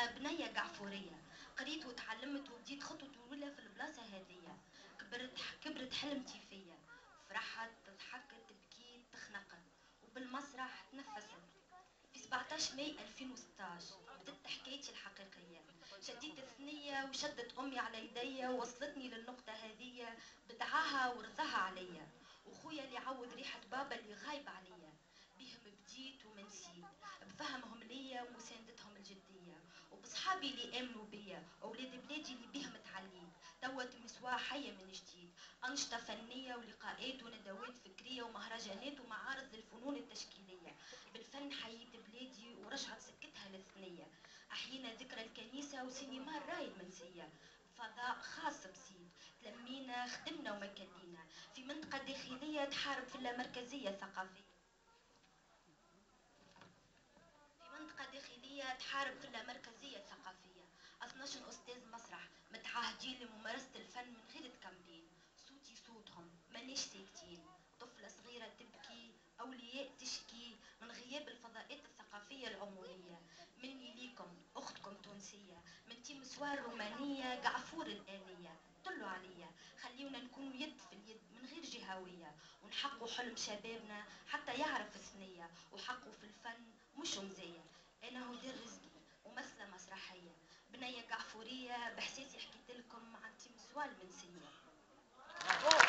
بنية قعفورية، قريت وتعلمت وبديت خطوة الأولى في البلاصة هذية. كبرت حلمتي فيا، فرحت ضحكت بكيت تخنقت، وبالمسرح تنفست. في 17 ماي 2016 بدت حكايتي الحقيقية، شديت الثنية وشدت أمي على يديا ووصلتني للنقطة هذية بدعاها ورضاها عليا، وخويا اللي عوض ريحة بابا اللي غايب عليا. بهم بديت ومنسيت، بفهمهم ليا ومساندتهم الجدية، وبصحابي اللي آمنوا بيا، وولاد بلادي اللي بهم تعليت. توا تمسوا حية من جديد، أنشطة فنية ولقاءات وندوات فكرية ومهرجانات ومعارض للفنون التشكيلية. بالفن حييت بلادي ورجعت سكتها للثنية. أحيينا ذكرى الكنيسة وسينما الراي المنسية، فضاء خاص بسيد. تلمينا خدمنا وما كلينا في منطقة داخلية تحارب في اللامركزية الثقافية. منطقة داخلية تحارب في اللامركزية الثقافية. 12 أستاذ مسرح متعهدين لممارسة الفن من غير تكمبين. صوتي صوتهم مانيش ساكتين. طفلة صغيرة تبكي، أولياء تشكي من غياب الفضاءات الثقافية العمومية. مني ليكم أختكم تونسية من تيم سوار رومانية قعفور الآلية. طلوا عليا، خليونا نكونوا يد في اليد من غير جهوية، ونحققوا حلم شبابنا حتى يعرف الثنية، وحقوا في الفن مش مزية. أنا هدى رزقي، ممثلة مسرحية، بنية قعفورية، بإحساسي حكيت لكم عن تيم سوال المنسية.